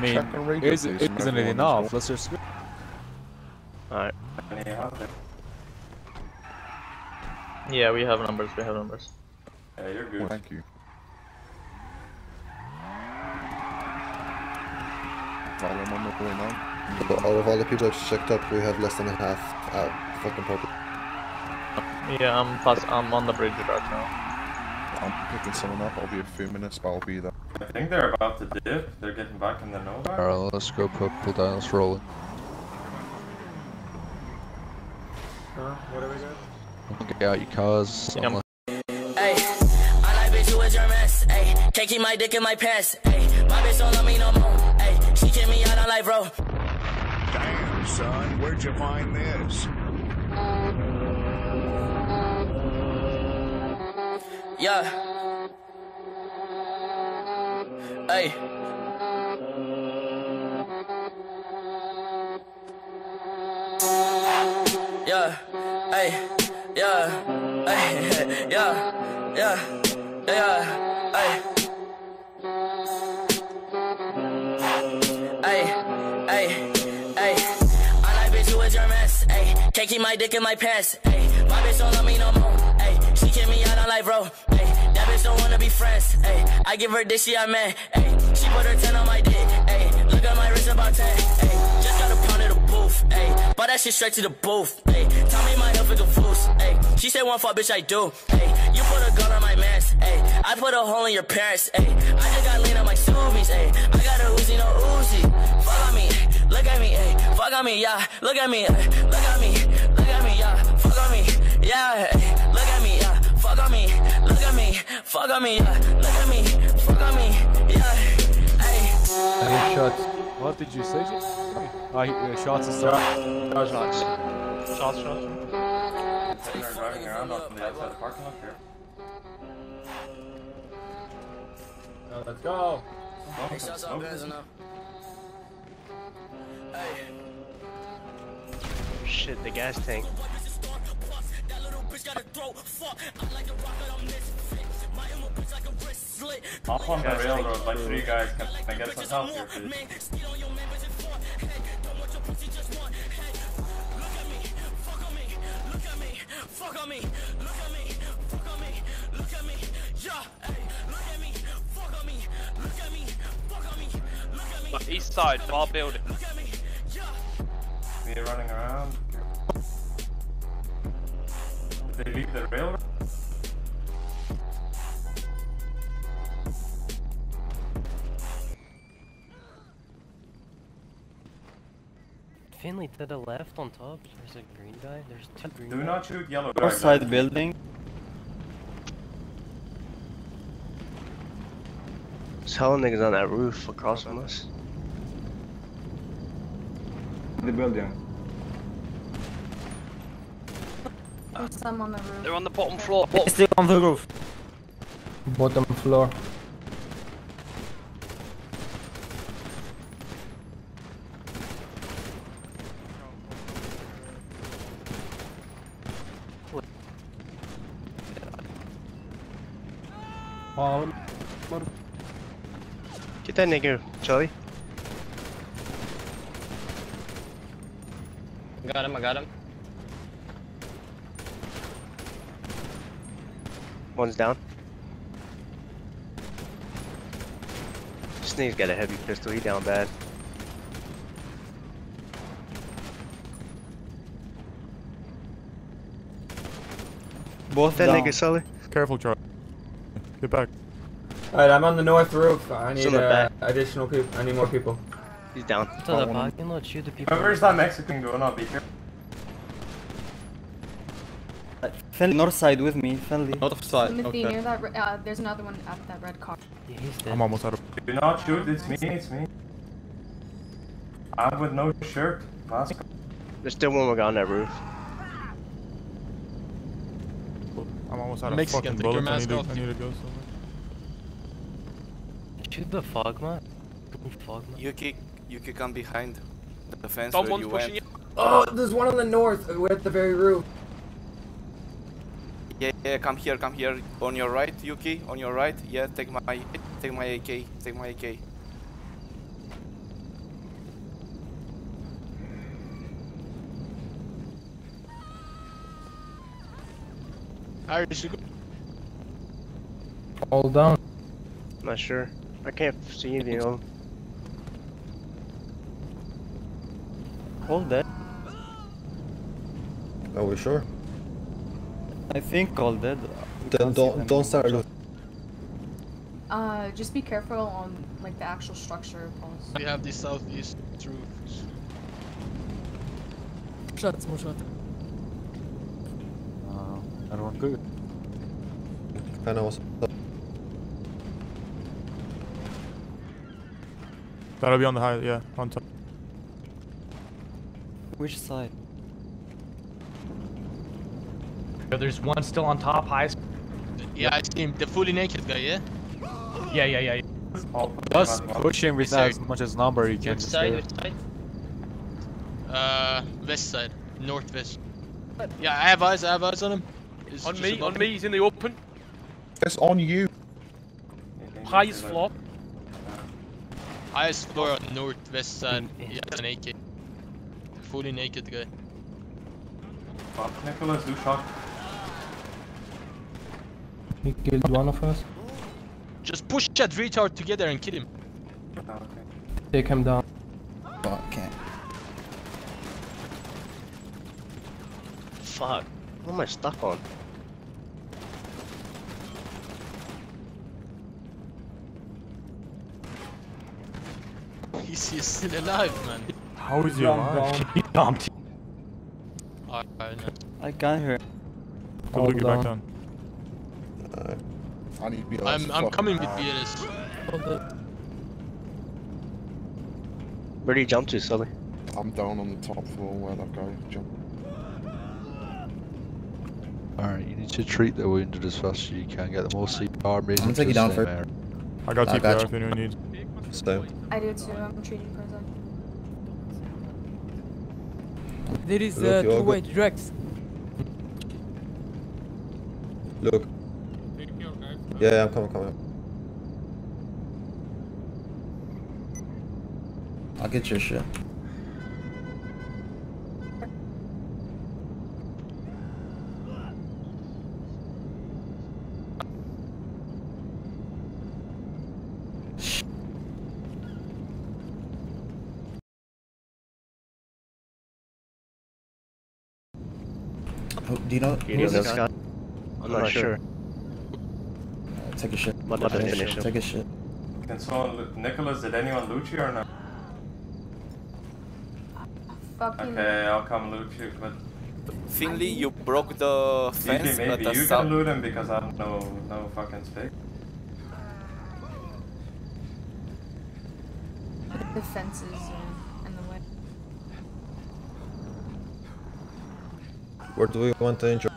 mean, isn't it enough? Let's just... Alright. Yeah, we have numbers, Yeah, you're good. Oh, thank you. Out of all the people that checked up, we have less than a half out. Fucking purple. Yeah, I'm on the bridge right now. I'm picking someone up, I'll be a few minutes, but I'll be there. I think they're about to dip, they're getting back in the Nova. Alright, let's go pull down, let's roll it. What are we doing? Get out your cars. Yeah. Hey, I like bitch, you was your mess. Hey, can't keep my dick in my pants. Hey, my bitch don't love me no more. Hey, she kick me out on life, bro. Damn, son, where'd you find this? Yeah. Hey. Yeah. Hey. Yeah. Hey. Yeah. Yeah. Yeah. Hey. Hey. Hey. Hey. I like bitch, you was your mess. Hey, can't keep my dick in my pants. Hey, my bitch don't love me no more. Hey, she kick me out on life, bro. Hey, that bitch don't wanna be friends. Hey, I give her this, she a man. Hey, she put her 10 on my dick. Hey, look at my wrist about 10. Hey, just got a pound of the booth. Hey, bought that shit straight to the booth. Hey, tell me my health is confused. Hey, she said one fuck, bitch, I do. Hey, you put a gun on my mans. Hey, I put a hole in your parents. Hey, I just got lean on my Subies. Hey, I got a Uzi, no Uzi. Fuck on me, look at me. Hey, fuck on me, yeah. Look at me, look at me, look at me, yeah. Fuck on me, yeah. Hey, look at me, yeah. Fuck on me, look at me, fuck on me, yeah. Look at me, fuck on me, yeah. Hey. Shots. What did you say? Shots and stuff. Shots. They're driving around off from the outside of the parking lot here. Let's go. Hey, shots on Benz now. Hey. Shit, the gas tank. Off on the railroad, like 3 guys. Can I get some help here, please? Fuck on me, look at me, fuck on me, look at me, yeah, hey, look at me, fuck on me, look at me, fuck on me, look at me. East side, bar building. Look at me, yeah. We're running around. Did they leave the railroad? Finley to the left on top, there's a green guy, there's 2 green guys. Do not shoot yellow guys. North side building. There's hella niggas on that roof across from us. The building. There's some on the roof. They're on the bottom floor. Still on the roof. Bottom floor. Get that nigga, Charlie. I got him. One's down. This nigga's got a heavy pistol, he down bad. Both that down. nigga, Sully. Careful, Charlie. Get back. Alright, I'm on the north roof. I need back. additional people. I need more people. He's down. To the parking lot, shoot the people. Where's that Mexican going on? Be careful. Finley, north side with me. Finley. North side. Timothy, near that, there's another one at that red car. Yeah, he's dead. I'm almost out of... Do not shoot, it's me. I'm with no shirt. Mask. There's still one more guy on that roof. I'm almost out of Mexican, fucking take your bullets. mask off. I need to go somewhere. Shoot the fogma. You can come behind the fence Someone's where you pushing went. you. Oh, there's one on the north. We're at the very roof. Yeah, come here. On your right, Yuki. On your right. Yeah, take my AK. All down. Not sure. I can't see anything of them. All dead. Are we sure? I think all dead. Then don't start looting. Just be careful on like the actual structure of Pulse. We have the southeast roof. Shots, more shot. Everyone good? I know what's up. That'll be on the high, yeah, on top. Which side? There's one still on top, highest. Yeah, I see him. The fully naked guy, yeah? Yeah. Just push him with as much as number you can. Which side? Which side? West side. Northwest. Yeah, I have eyes on him. On me, he's in the open. It's on you. Highest floor. Highest floor on northwest side. He has an AK. Fully naked guy. Fuck, Nicholas, do shot. He killed one of us. Just push that retard together and kill him. Okay. Take him down. Okay. Fuck. What am I stuck on? He's still alive, man. How is he alive? He dumped. I can't hear. Good look, get back down. I need BLS. I'm coming with BLS. Where did he jump to, Sully? I'm down on the top floor where that guy jumped. Alright, you need to treat the wounded as fast as you can, get them all CPR. I'm gonna take you down first. I got TPR if anyone needs. So. I do too, I'm treating for a sec. There is two-way Drex. Look. Yeah, I'm coming. I'll get your shit. Oh, do you know this guy? I'm not sure. Take a shit. Take a shit. Can someone Nicholas, did anyone loot you or not? Okay, I'll come loot you, but Finley, you broke the fence. Maybe you can loot him because I have no fucking space. The fences are in the way. Where do we want to enter?